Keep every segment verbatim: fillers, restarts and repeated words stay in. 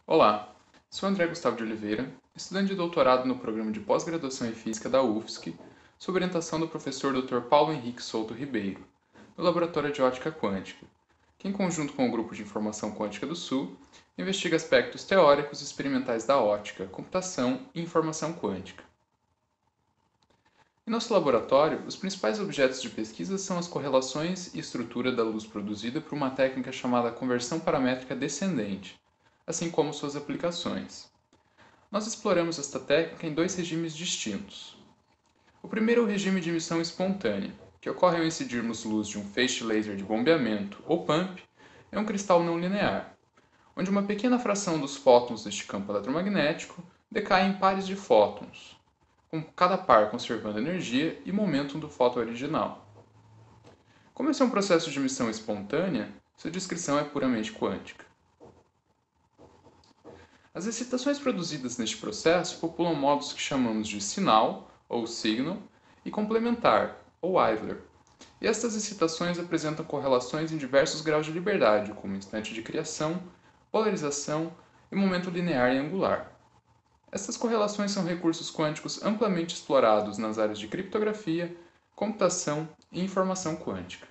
Olá, sou André Gustavo de Oliveira, estudante de doutorado no programa de pós-graduação em Física da U F S C, sob orientação do professor doutor Paulo Henrique Souto Ribeiro, do Laboratório de Ótica Quântica, que, em conjunto com o Grupo de Informação Quântica do Sul, investiga aspectos teóricos e experimentais da ótica, computação e informação quântica. Em nosso laboratório, os principais objetos de pesquisa são as correlações e estrutura da luz produzida por uma técnica chamada conversão paramétrica descendente, assim como suas aplicações. Nós exploramos esta técnica em dois regimes distintos. O primeiro é o regime de emissão espontânea, que ocorre ao incidirmos luz de um feixe laser de bombeamento, ou pump, em um cristal não linear, onde uma pequena fração dos fótons deste campo eletromagnético decai em pares de fótons, com cada par conservando energia e momentum do fóton original. Como esse é um processo de emissão espontânea, sua descrição é puramente quântica. As excitações produzidas neste processo populam modos que chamamos de sinal, ou signal, e complementar, ou Eivler. E estas excitações apresentam correlações em diversos graus de liberdade, como instante de criação, polarização e momento linear e angular. Estas correlações são recursos quânticos amplamente explorados nas áreas de criptografia, computação e informação quântica.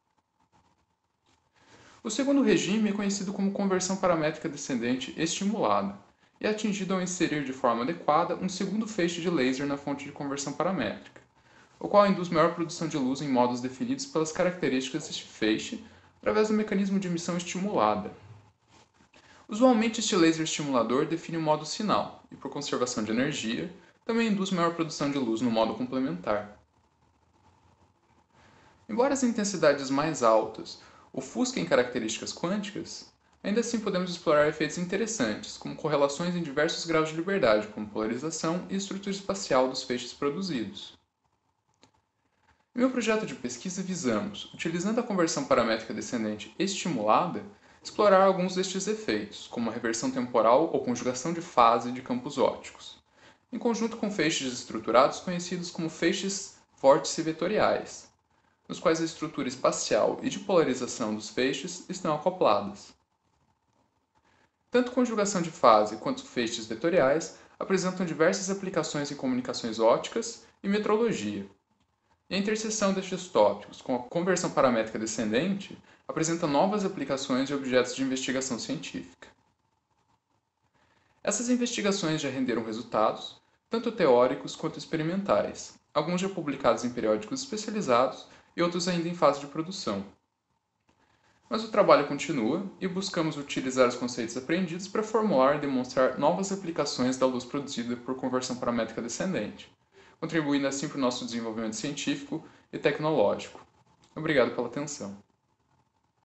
O segundo regime é conhecido como conversão paramétrica descendente estimulada e é atingido ao inserir de forma adequada um segundo feixe de laser na fonte de conversão paramétrica, o qual induz maior produção de luz em modos definidos pelas características deste feixe através do mecanismo de emissão estimulada. Usualmente, este laser estimulador define o modo sinal e, por conservação de energia, também induz maior produção de luz no modo complementar. Embora as intensidades mais altas ofusquem características quânticas, ainda assim podemos explorar efeitos interessantes, como correlações em diversos graus de liberdade, como polarização e estrutura espacial dos feixes produzidos. Em meu projeto de pesquisa visamos, utilizando a conversão paramétrica descendente estimulada, explorar alguns destes efeitos, como a reversão temporal ou conjugação de fase de campos ópticos, em conjunto com feixes estruturados conhecidos como feixes vórtice vetoriais, nos quais a estrutura espacial e de polarização dos feixes estão acopladas. Tanto conjugação de fase quanto feixes vetoriais apresentam diversas aplicações em comunicações ópticas e metrologia. E a interseção destes tópicos com a conversão paramétrica descendente apresenta novas aplicações de objetos de investigação científica. Essas investigações já renderam resultados, tanto teóricos quanto experimentais, alguns já publicados em periódicos especializados e outros ainda em fase de produção. Mas o trabalho continua e buscamos utilizar os conceitos aprendidos para formular e demonstrar novas aplicações da luz produzida por conversão paramétrica descendente, contribuindo assim para o nosso desenvolvimento científico e tecnológico. Obrigado pela atenção.